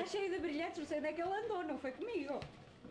cheio de brilhantes, não sei onde é que ele andou, não foi comigo.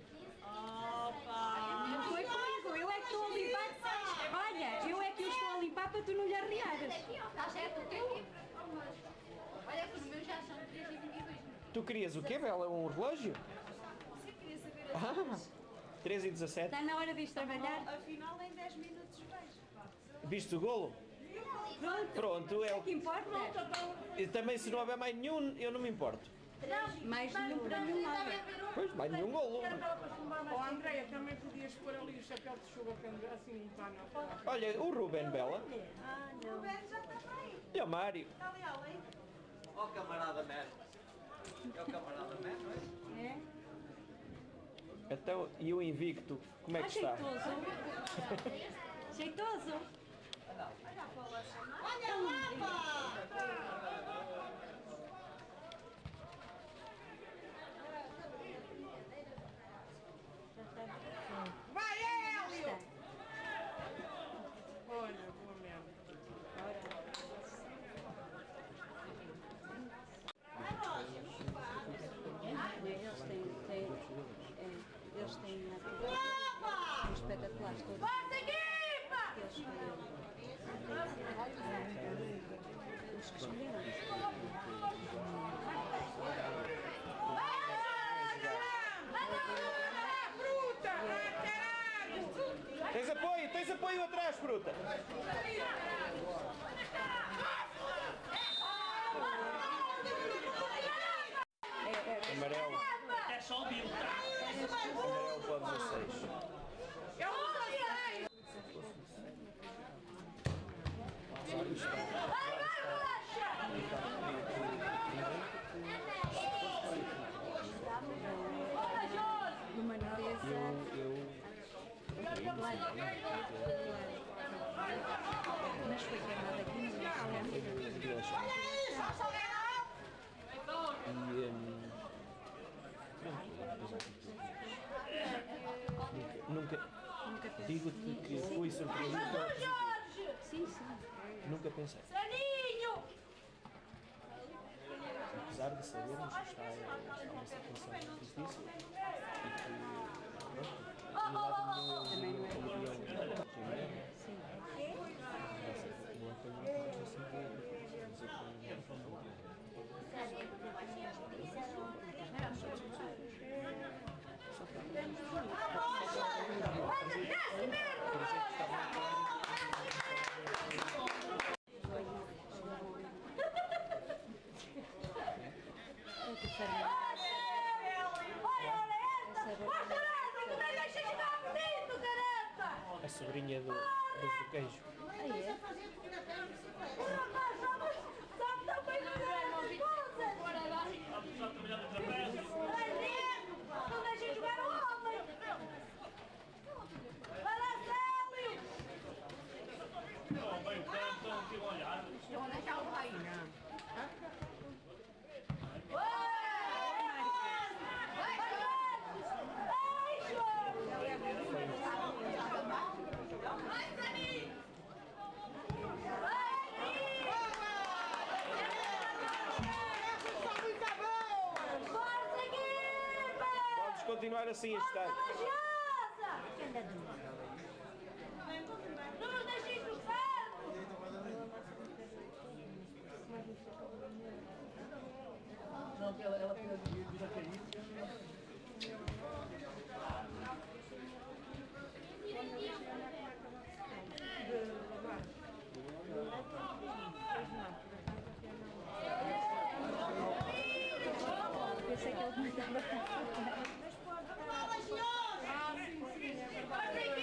Não foi comigo, eu é que estou a limpar. Olha, eu é que estou a limpar para tu não lhe arriares. Está certo, o quê? Olha que os meus já são 3h22. Tu querias o quê, Bela? Um relógio? Você queria saber as 3h17. Está na hora de ir trabalhar? Afinal, em 10 minutos vejo. Viste o golo? Pronto. Pronto, é o que importa. E também se não houver mais nenhum, eu não me importo. Mais nenhum para nenhum nada. Pois, mais nenhum golo. Oh, Andréia, também podias pôr ali o chapéu de chuva que assim não está não. Olha, o Ruben, Bela. O Beto já está aí. E o Mário. Está ali além. Ó o camarada mesmo. É o camarada mesmo, é? É? Então, e o Invicto, como é que está? Jeitoso. Jeitoso. Olha lá, pá! Vai, Hélio! Olha, boa mesmo. Eles têm espetaculares todos. Força, equipa! Os que escolheram. Fruta! Caralho! Tens apoio atrás, fruta. Amarelo. É só o Bill, tá? Amarelo para 16. Eu não sei! Uma nobreza. Mas foi queimado aqui no Nunca digo-te que fui surpreendido. Sim, sim. Nunca pensei. Saninho! Apesar de sabermos que está uma situação difícil e a sobrinha do queijo. Não deixem jogar o homem! Vai lá, Célio! Não, bem, o cara estão aqui a olhar. Eu vou deixar o pai. Podes continuar assim a estar. Não nos deixem jogar! Não, ela precisa cair. Pensei que ele me estava a Fala, Giosa!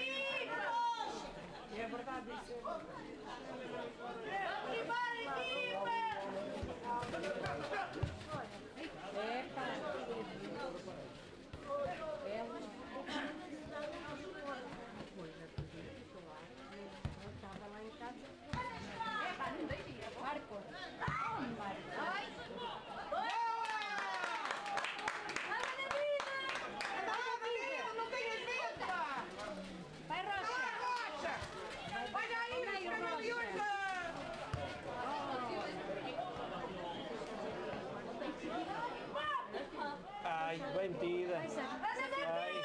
bem metida. Ai.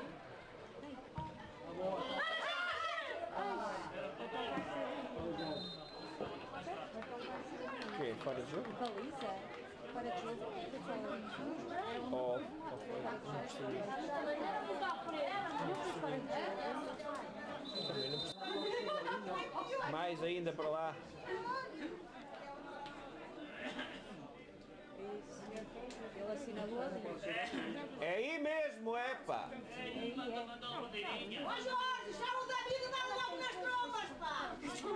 O quê? Fora de jogo? Baliza? Fora de jogo? Oh, mais ainda para lá. Ele assinalou ali. É aí mesmo, é pá. Ó Jorge, chama o David e dá logo nas trombas, pá!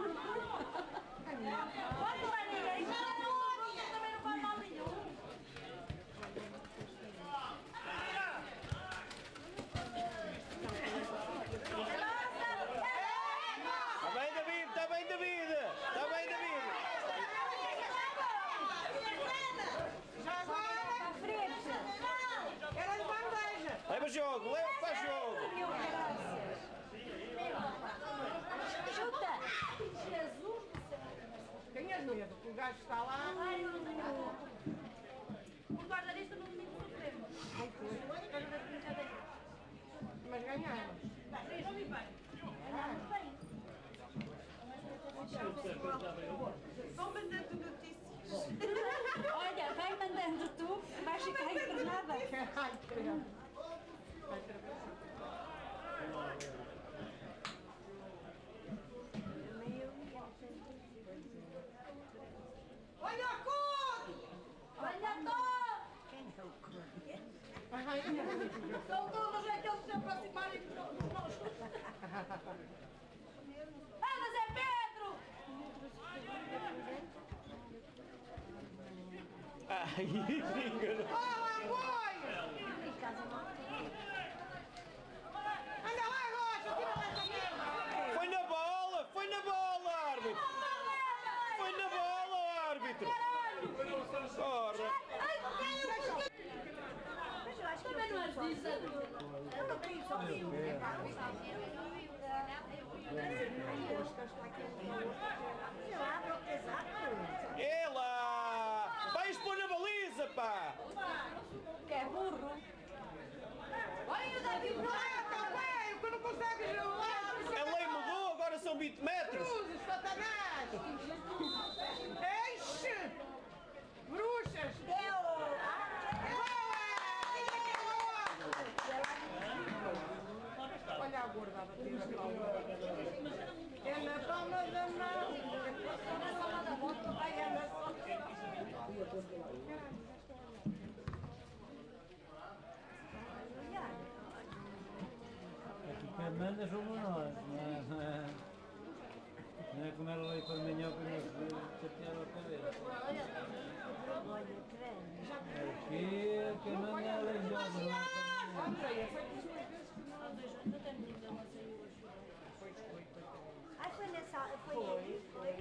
Pode lá ninguém, chama o David, também não faz mal nenhum. Está bem, David, está bem, David. Está bem, David. Já agora, À frente. era de bandeja. Leva jogo, leva para jogo. Meu caraças. Chuta. Jesus. Tenha medo, que o gajo está lá. O guarda-lista no domingo supremo. Mas ganharam. Vão mandando notícias. Olha, vai mandando tu, vais ficar internada. Ai, credo. Olha a cor! Olha só! São todos aqueles que se aproximarem de nós. Anda, Zé Pedro! Ai, engano. Olha, foi! Anda lá, Rocha, tira lá essa merda! Foi na bola, árbitro. Foi na bola, árbitro. Porra. Também não és disso. Eu não tenho só viu. Ela! Vai expor na baliza, pá! Que é burro. Olha o David Braga, tá velho, que não consegue jogar. A lei mudou, agora são 20 metros. Cruzes, Satanás! Eixe! Bruxas! Olha a gorda a bater a palma. É na palma da mão. É na palma da mão. Ai, é na palma da mão. Aqui quem manda somos nós, não é como ela veio para manhã para nos chatear a cabeça. Aqui quem manda é a legião, não é para manhã. Ai, foi nessa. Foi.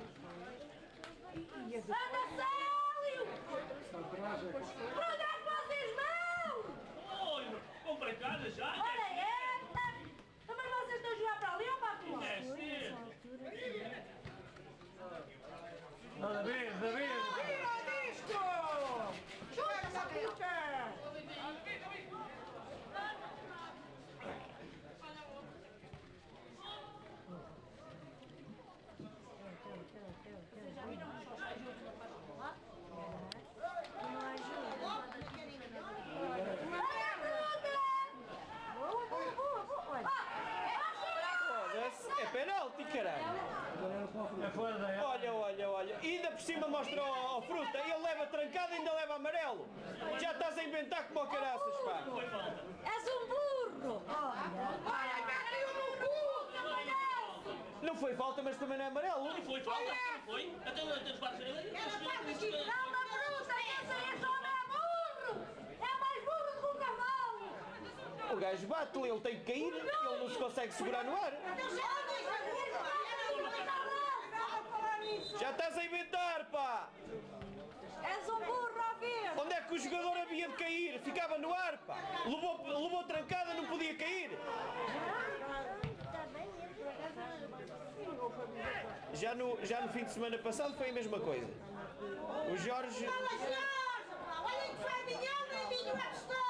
Anda, Célio! Para onde é que vocês vão? Oi, comprei casa já? Olha esta! Mas vocês estão a jogar para ali ou para aqui? É cedo. Não, David! Tira o disco! Chuta essa puta! Foda-se, é penalti, caralho. É fora da área. Olha. E ainda por cima mostra ao fruta. Ele leva trancada e ainda leva amarelo. Já estás a inventar como o caraças, pá. És um burro. Olha, caiu no cu! Não foi falta, mas também não é amarelo. Não foi falta, não foi? Até os barcos Ela faz aqui, não da fruta, esse homem é burro! É mais burro do que um cavalo! O gajo bate-lhe, ele tem que cair, ele não se consegue segurar no ar. Já estás a inventar, pá! És um burro ao ver. Onde é que o jogador havia de cair? Ficava no ar, pá! Levou trancada, não podia cair! Já no fim de semana passado foi a mesma coisa. O Jorge... Olha que faz minhão, nem vinho a